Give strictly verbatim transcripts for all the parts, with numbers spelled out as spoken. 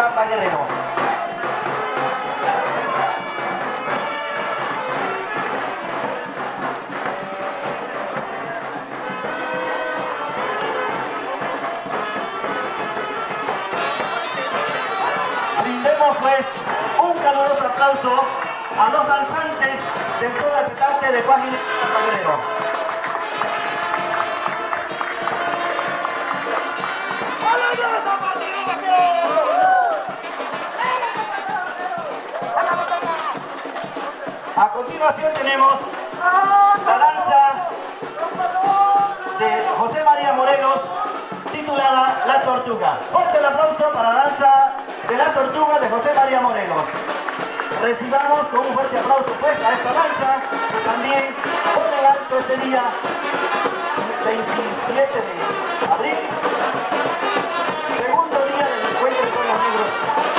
Pampa Guerrero. Brindemos pues un caluroso aplauso a los danzantes del todo habitante de Página Pampa Guerrero. A continuación tenemos la danza de José María Morelos titulada La Tortuga. Fuerte el aplauso para la danza de La Tortuga de José María Morelos. Recibamos con un fuerte aplauso pues a esta danza que también pone alto este día veintisiete de abril, segundo día del encuentro de pueblos negros.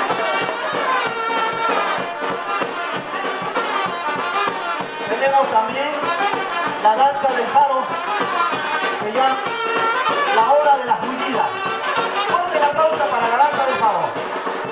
Tenemos también la danza del faro, que llama la hora de las mullidas. Fuerte el aplauso para la danza del faro.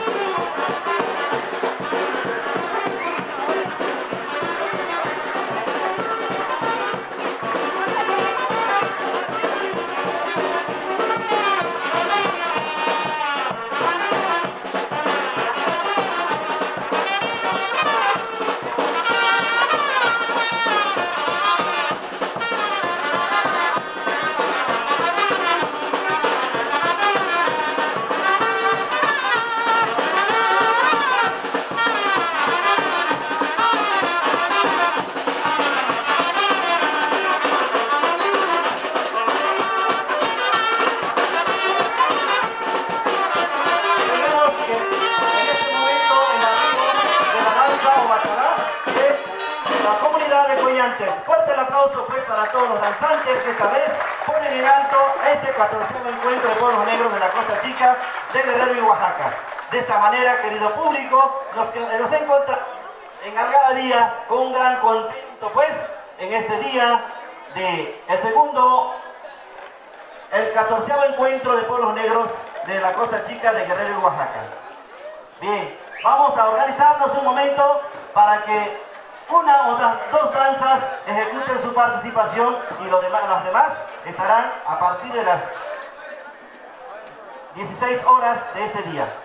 Fuerte el aplauso pues para todos los danzantes que esta vez ponen en alto este catorceavo encuentro de pueblos negros de la Costa Chica de Guerrero y Oaxaca. De esta manera, querido público, nos, nos encontramos en Algarabía con un gran contento pues en este día de el segundo, el catorceavo encuentro de pueblos negros de la Costa Chica de Guerrero y Oaxaca. Bien, vamos a organizarnos un momento para que una o las dos danzas ejecuten su participación y los demás, las demás estarán a partir de las dieciséis horas de este día.